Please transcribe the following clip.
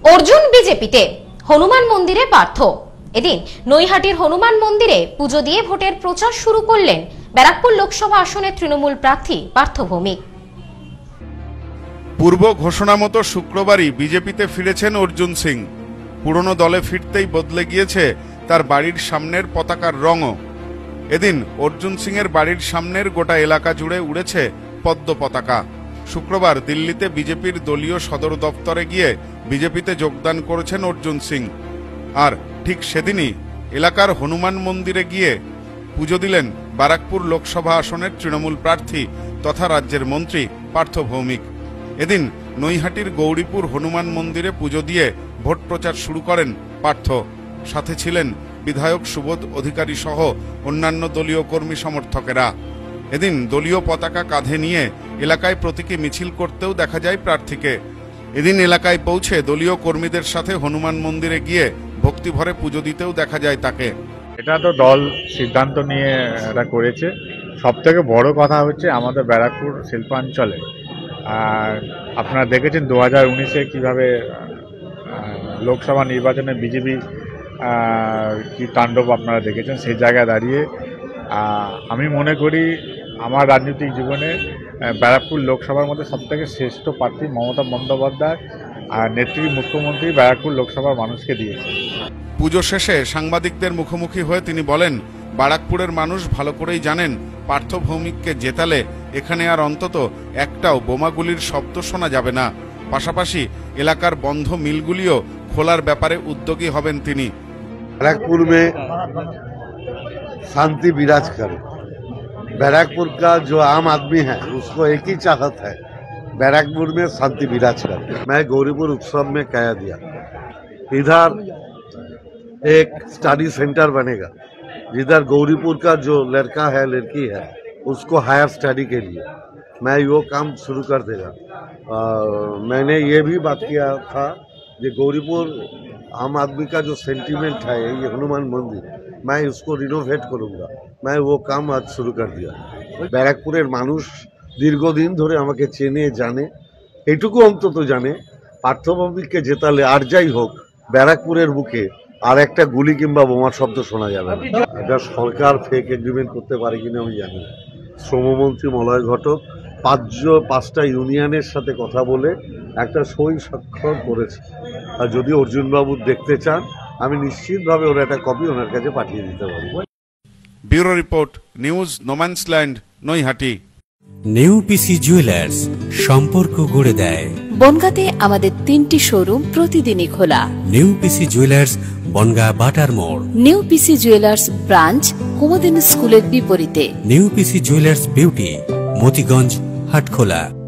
অর্জুন বিজেপিতে, হনুমান মন্দিরে পার্থ। এদিন নৈহাটির হনুমান মন্দিরে পুজো দিয়ে ভোটের প্রচার শুরু করলেন ব্যারাকপুর লোকসভা আসনের তৃণমূল প্রার্থী পার্থ ভৌমিক। পূর্ব ঘোষণা মতো শুক্রবারই বিজেপিতে ফিরেছেন অর্জুন সিং। পুরনো দলে ফিরতেই বদলে গিয়েছে তার বাড়ির সামনের পতাকার রঙও। এদিন অর্জুন সিং এর বাড়ির সামনের গোটা এলাকা জুড়ে উড়েছে পদ্ম পতাকা। শুক্রবার দিল্লিতে বিজেপির দলীয় সদর দপ্তরে গিয়ে বিজেপিতে যোগদান করেছেন অর্জুন সিং। আর ঠিক সেদিনই এলাকার হনুমান মন্দিরে গিয়ে পুজো দিলেন ব্যারাকপুর লোকসভা আসনের তৃণমূল প্রার্থী তথা রাজ্যের মন্ত্রী পার্থ ভৌমিক। এদিন নৈহাটির গৌরীপুর হনুমান মন্দিরে পুজো দিয়ে ভোট প্রচার শুরু করেন পার্থ। সাথে ছিলেন বিধায়ক সুবোধ অধিকারী সহ অন্যান্য দলীয় কর্মী সমর্থকেরা। এদিন দলীয় পতাকা কাঁধে নিয়ে এলাকায় প্রতীকী মিছিল করতেও দেখা যায় প্রার্থীকে। এদিন এলাকায় পৌঁছে দলীয় কর্মীদের সাথে হনুমান মন্দিরে গিয়ে ভক্তিভরে পুজো দিতেও দেখা যায় তাকে। এটা তো দল সিদ্ধান্ত নিয়ে এটা করেছে। সব থেকে বড় কথা হচ্ছে আমাদের ব্যারাকপুর শিল্পাঞ্চলে আর আপনারা দেখেছেন 2019-এ কীভাবে লোকসভা নির্বাচনে বিজেপি কি তাণ্ডব আপনারা দেখেছেন। সেই জায়গায় দাঁড়িয়ে আমি মনে করি আমার রাজনৈতিক জীবনে ব্যারাকপুর লোকসভার মধ্যে সবথেকে শ্রেষ্ঠ প্রার্থী মমতা বন্দ্যোপাধ্যায় আর নেত্রী মুখ্যমন্ত্রী ব্যারাকপুর লোকসভার মানুষকে দিয়েছে। পুজো শেষে সাংবাদিকদের মুখোমুখি হয়ে তিনি বলেন, ব্যারাকপুরের মানুষ ভালো করেই জানেন পার্থ ভৌমিককে জেতালে এখানে আর অন্তত একটাও বোমাগুলির শব্দ শোনা যাবে না। পাশাপাশি এলাকার বন্ধ মিলগুলিও খোলার ব্যাপারে উদ্যোগী হবেন তিনি। बैरकपुर में शांति विराज करे। बैरकपुर का जो आम आदमी है उसको एक ही चाहत है, बैरकपुर में शांति विराज करे। मैं गौरीपुर उत्सव में कह दिया, इधर एक स्टडी सेंटर बनेगा जिधर गौरीपुर का जो लड़का है लड़की है उसको हायर स्टडी के लिए मैं वो काम शुरू कर देगा। मैंने ये भी बात किया था कि गौरीपुर आम आदमी का जो सेंटीमेंट है ये हनुमान मंदिर, मैं उसको रिनोवेट करूँगा। मैं वो काम आज शुरू कर दिया। ব্যারাকপুরের মানুষ দীর্ঘদিন ধরে আমাকে চেনে জানে, এটুকু অন্তত জানে পার্থ ভৌমিককে জেতালে আর যাই হোক ব্যারাকপুরের বুকে আর একটা গুলি কিংবা বোমার শব্দ শোনা যাবে না। এটা সরকার ফেক এগ্রিমেন্ট করতে পারে কিনা আমি জানি না। শ্রমমন্ত্রী মলয় ঘটক 5টা ইউনিয়নের সাথে কথা বলে একটা সই স্বাক্ষর করেছে। আর যদি অর্জুনবাবু দেখতে চান আমি নিশ্চিতভাবে ওর একটা কপি ওনার কাছে পাঠিয়ে দিতে পারবো। Bureau report, news no man's land, Naihati. New PC jewellers, সম্পর্ক গড়ে দেয়। বনগাঁতে আমাদের 3টি শোরুম প্রতিদিনই খোলা। নিউ পিসি জুয়েলার্স, বনগাঁ বাটার মোড়। New PC jewellers branch Kumudini স্কুলের বিপরীতে। New PC jewellers beauty, Motiganj, Hatkhola.